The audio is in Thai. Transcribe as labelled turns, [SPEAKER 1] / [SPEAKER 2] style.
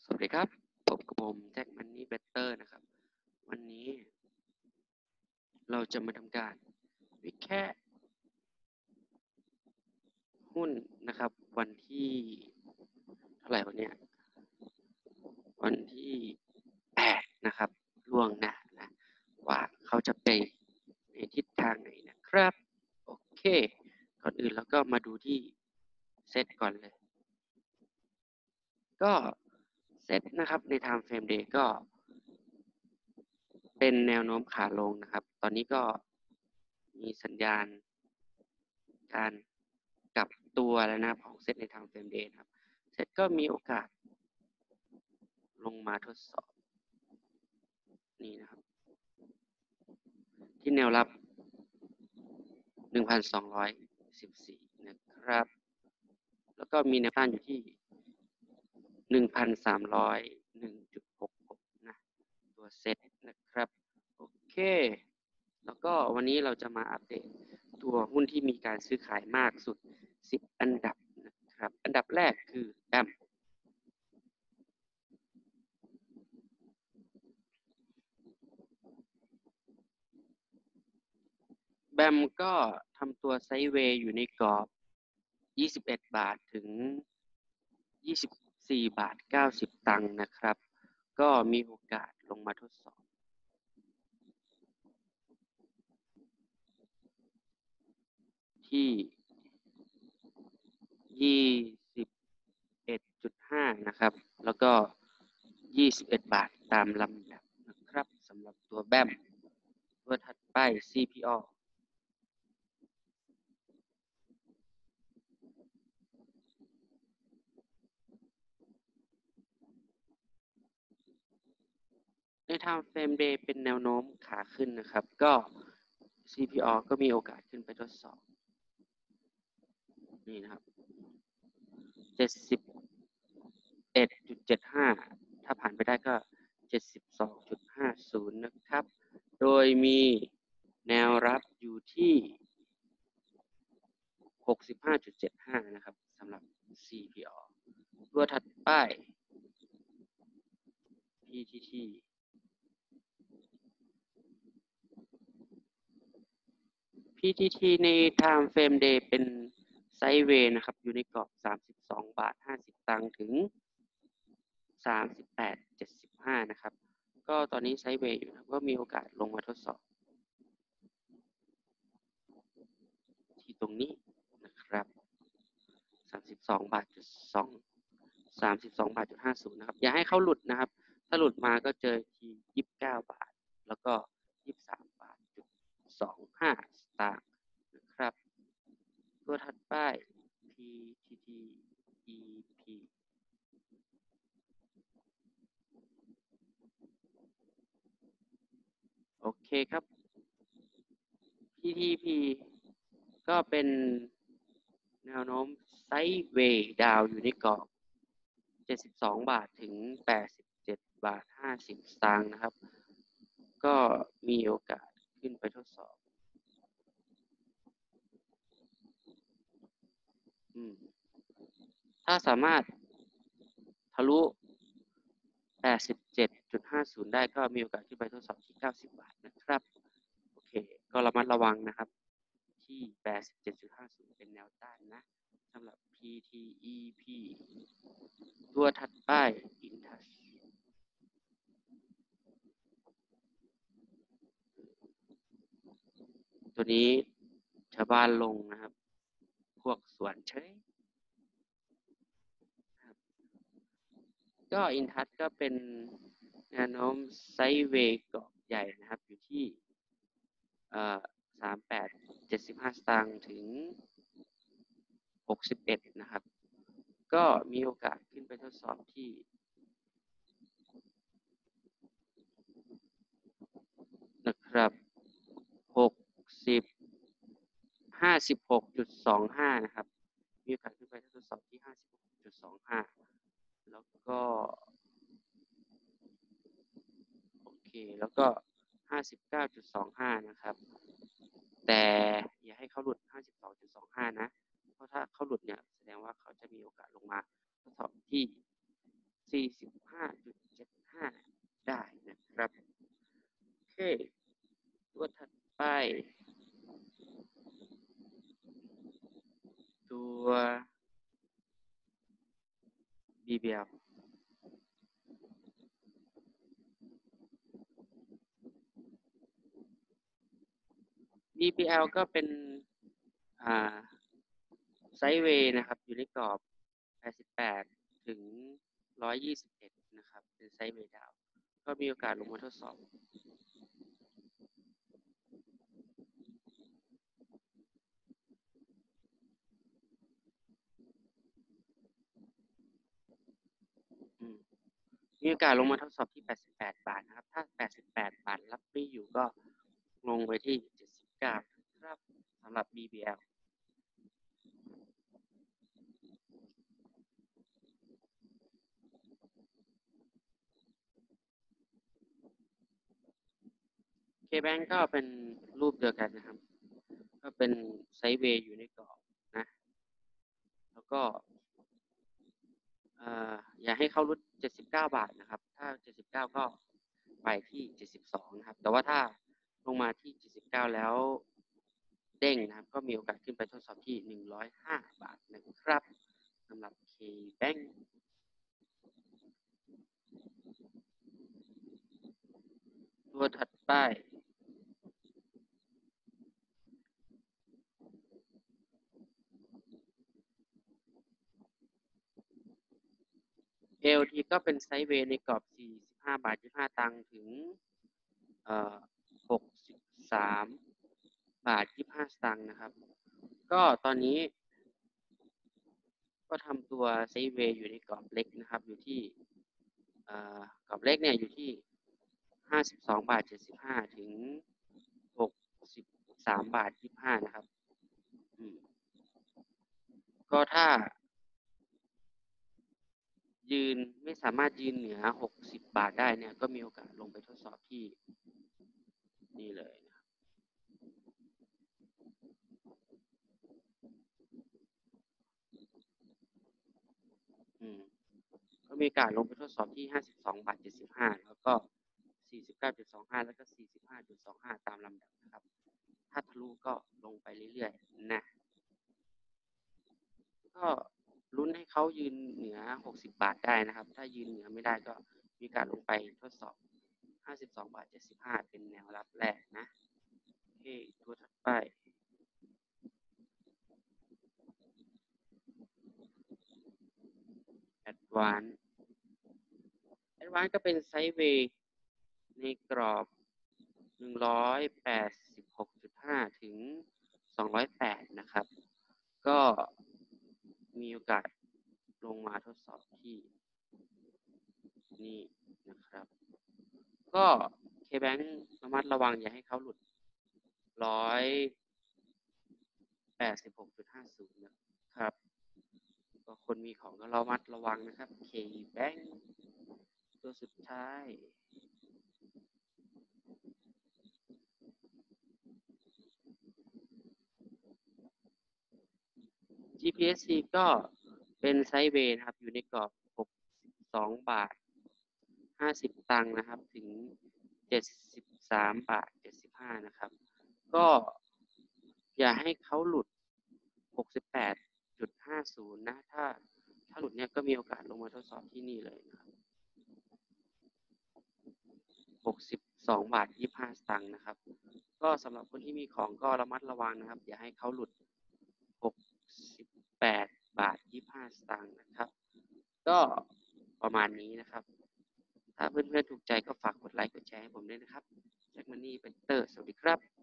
[SPEAKER 1] สวัสดีครับพบกับผมแจ็คมันนี่เบเตอร์นะครับวันนี้เราจะมาทำการวิเคราะห์หุ้นนะครับวันที่เท่าไหร่วันนี้วันที่8นะครับล่วงหน้านะว่าเขาจะไปในทิศทางไหนนะครับโอเคก่อนอื่นเราก็มาดูที่เซตก่อนเลยก็เซตนะครับใน Time Frame Day ก็เป็นแนวโน้มขาลงนะครับตอนนี้ก็มีสัญญาณการกลับตัวแล้วนะของเซตใน Time Frame Day ครับเซตก็มีโอกาสลงมาทดสอบนี่นะครับที่แนวรับ 1,214 นะครับแล้วก็มีแนวต้านอยู่ที่ 1,301.66 นะตัวเซตนะครับโอเคแล้วก็วันนี้เราจะมาอัปเดตตัวหุ้นที่มีการซื้อขายมากสุด10อันดับนะครับอันดับแรกคือแบมก็ทำตัวไซด์เวย์อยู่ในกรอบ21 บาทถึง24 บาท 90 ตังค์นะครับก็มีโอกาสลงมาทดสอบที่21.5 นะครับแล้วก็21 บาทตามลำดับนะครับสำหรับตัวแบมตัวถัดไป CPO ใน Time Frame Day เป็นแนวโน้มขาขึ้นนะครับก็ CPO ก็มีโอกาสขึ้นไปทดสอบนี่นะครับ71.75ถ้าผ่านไปได้ก็72.50นะครับโดยมีแนวรับอยู่ที่65.75นะครับสำหรับ CPO ตัวถัดไป PTT PTT ใน Time Frame Day เป็นไซด์เวย์นะครับอยู่ในกรอบ32 บาท 50 ตังค์ถึง38.75นะครับก็ตอนนี้ไซด์เวย์อยู่นะก็มีโอกาสลงมาทดสอบที่ตรงนี้นะครับ32 บาทจุด2 32 บาทจุด50นะครับอย่าให้เขาหลุดนะครับถ้าหลุดมาก็เจอที่29 บาทแล้วก็23 บาทจุด25 สตางค์นะครับตัวถัดไป PTT EP โอเคครับ PTP ก็เป็นแนวโน้มไซด์เวย์ดาวอยู่ในกรอบ72 บาทถึง87 บาท 50 สตางค์นะครับก็มีโอกาสขึ้นไปทดสอบถ้าสามารถทะลุ 87.50 ได้ก็มีโอกาสขึ้นไปทดสอบที่ 90 บาทนะครับโอเคก็ระมัดระวังนะครับที่ 87.50 เป็นแนวต้านนะสำหรับ PTEP ตัวถัดไป InTouch ตัวนี้ชาวบ้านลงนะครับพวกสวนเฉยก็ InTouch ก็เป็นแนวโน้มไซด์เวย์กรอบใหญ่นะครับอยู่ที่38.75 สตางค์ถึง61นะครับก็มีโอกาสขึ้นไปทดสอบที่นะครับ60 56.25นะครับมีโอกาสขึ้นไปทดสอบที่ 56.25แล้วก็โอเคแล้วก็ 59.25นะครับแต่อย่าให้เขาหลุด 52.25นะเพราะถ้าเขาหลุดเนี่ยแสดงว่าเขาจะมีโอกาสลงมาทดสอบที่ 45.75 ได้นะครับโอเคตัวถัดไปตัว BBL BBL ก็เป็นไซด์เวย์นะครับอยู่ในกรอบ 88 ถึง 121 นะครับเป็นไซด์เวย์ดาวก็มีโอกาสลงมาทดสอบมีโอกาสลงมาทดสอบที่ 88 บาทนะครับถ้า 88 บาทรับไม่อยู่ก็ลงไปที่ 79 ครับสำหรับ BBL KBank ก็เป็นรูปเดียวกันนะครับก็เป็นไซด์เวย์อยู่ในกรอบนะแล้วก็อย่าให้เข้ารุด79 บาทนะครับถ้า 79 ก็ไปที่ 72 นะครับแต่ว่าถ้าลงมาที่ 79 แล้วเด้งนะครับก็มีโอกาสขึ้นไปทดสอบที่ 105 บาทนะครับสำหรับ KBank ตัวถัดไป LT ก็เป็นไซด์เวย์ในกรอบ 45 บาท 25 ตังค์ถึง63 บาท 25 สตางค์นะครับก็ตอนนี้ก็ทำตัวไซด์เวย์อยู่ในกรอบเล็กนะครับอยู่ที่กรอบเล็กเนี่ยอยู่ที่ 52 บาท 75 ถึง 63 บาท 25 นะครับก็ถ้ายืนไม่สามารถยืนเหนือ 60 บาทได้เนี่ยก็มีโอกาสลงไปทดสอบที่นี่เลยนะครับก็มีโอกาสลงไปทดสอบที่ 52 บาท 75 แล้วก็ 49.25 แล้วก็ 45.25 ตามลำดับนะครับถ้าทะลุก็ลงไปเรื่อยๆนะก็ลุ้นให้เขายืนเหนือ 60 บาทได้นะครับถ้ายืนเหนือไม่ได้ก็มีการลงไปทดสอบ 52 บาท 75 เป็นแนวรับแรกนะโอเคตัวถัดไป Advance ก็เป็นไซด์เวย์ในกรอบ 186.5 ถึง 208 นะครับก็มีโอกาสลงมาทดสอบที่นี่นะครับก็ KBank ระมัดระวังอย่าให้เขาหลุด 186.50 นะครับก็คนมีของก็ระมัดระวังนะครับ KBank ตัวสุดท้าย GPSC ก็เป็นไซด์เวย์นะครับอยู่ในกรอบ 62 บาท 50 ตังค์นะครับถึง 73 บาท 75 นะครับก็อย่าให้เขาหลุด 68.50 นะถ้าหลุดเนี่ยก็มีโอกาสลงมาทดสอบที่นี่เลยนะครับ62 บาท 25 สตางค์นะครับก็สำหรับคนที่มีของก็ระมัดระวังนะครับอย่าให้เขาหลุด 68 บาท 25 สตางค์นะครับก็ประมาณนี้นะครับถ้าเพื่อนๆถูกใจก็ฝากกดไลค์กดแชร์ให้ผมด้วยนะครับแจ็คมันนี่เป็นเตอร์สวัสดีครับ